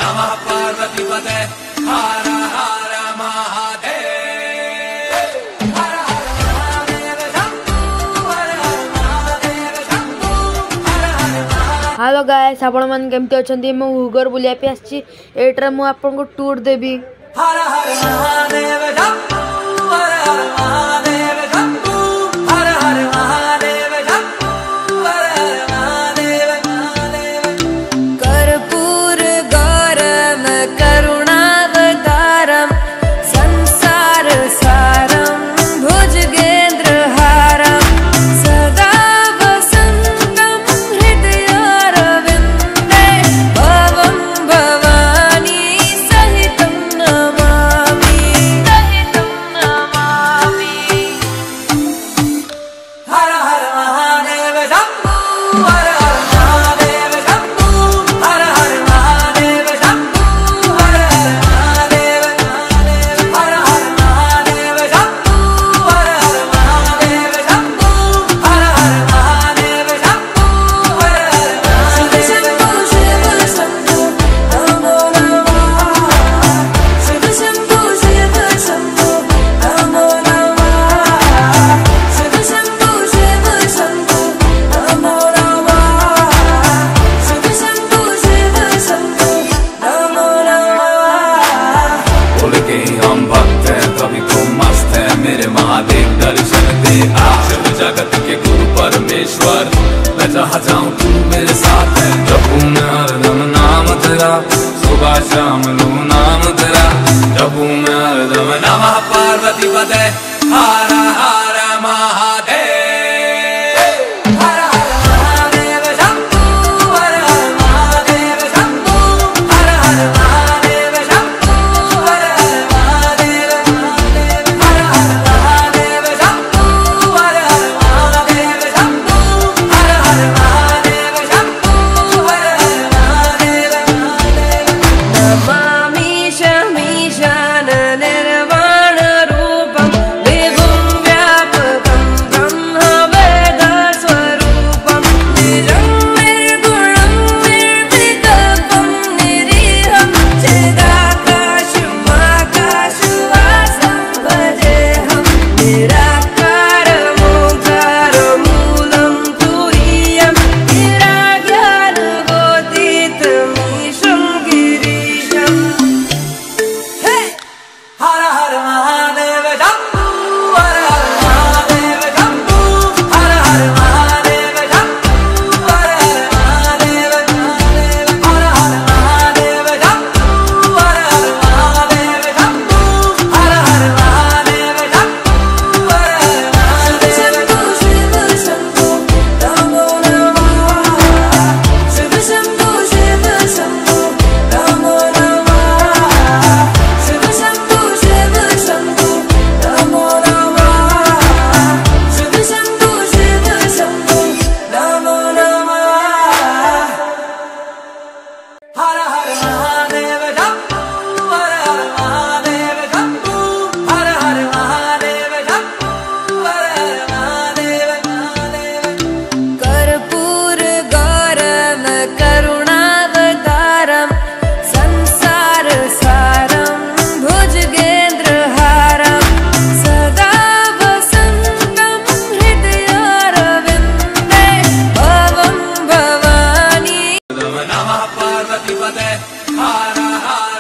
नमः पार्वतीपते हर हर महादेव। हेलो गाइस, आपण मन केमती अछंती? मु उगर बुलिया पे आछि। एट्रा मु आपन को टूर देबी। हर हर महादेव शंभू, हर हर महादेव शंभू, हर हर महादेव शंभू, हर हर महादेव महादेव। कर्पूर गौरम करुणावतारम संसार सारम भुजगेंद्र हारम सदा वसंतम हृदयारविंदे भवं भवानी सहितं नमामि हर हर महादेव शंभू, हर हर महादेव शंभू, हर हर महादेव शंभू, हर हर महादेव महादेव। हर हर महादेव शंभू, हर हर महादेव शंभू, हर हर महादेव शंभू, हर हर महादेव। शंभो शिव शंभो नमो नमः शिव शंभो शिव शंभो नमो नमः शिव शंभो शिव शंभो नमो नमः शिव शंभो शिव शंभो नमो नमः। बोल के हम भक्त हैं कभी को मस्त है मेरे महादेव दर्शन दे आ। शिव जगत के गुरु परमेश्वर मैं जहाँ जाऊँ तू मेरे साथ है। जपूं मैं हरदम नाम तेरा सुबह शाम लूं नाम तेरा। जपूं मैं हरदम नमः पार्वतीपते हर हर महादेव। हर हर महादेव शंभू, हर हर महादेव शंभू, हर हर महादेव शंभू, हर हर महादेव महादेव। हर हर महादेव शंभू, हर हर महादेव शंभू, हर हर महादेव शंभू, हर हर महादेव महादेव। नमामि शमीशान निर्वाण रूपं विभुं व्यापकं ब्रह्म वेद स्वरूपं निजं निर्गुणं निर्विकल्पं निरीहं चिदाकाशमाकाशवासं भजेऽहं निराकारमोङ्कारमूलं तुरीयं निराज्ञानगोतीतमीशं गिरीशम्। हर हर महादेव शंभू, हर हर महादेव शंभू, हर हर महादेव शंभू, हर हर महादेव महादेव। हर हर महादेव शंभू, हर हर महादेव शंभू, हर हर महादेव शंभू, हर हर महादेव। शंभो शिव शंभो नमो नमः शिव शंभो शिव शंभो नमो नमः शिव शंभो शिव शंभो नमो नमः शिव शंभो शिव शंभो नमो नमः। हर हर महादेव शंभू, हर हर महादेव शंभू, हर हर महादेव शंभू, हर हर महादेव महादेव। कर्पूर गौरम करुणावतारम संसार सारम भुजगेंद्र हारम सदा वसंतम हृदयारविंदे भवं भवानी नमः पार्वतीपते हर हर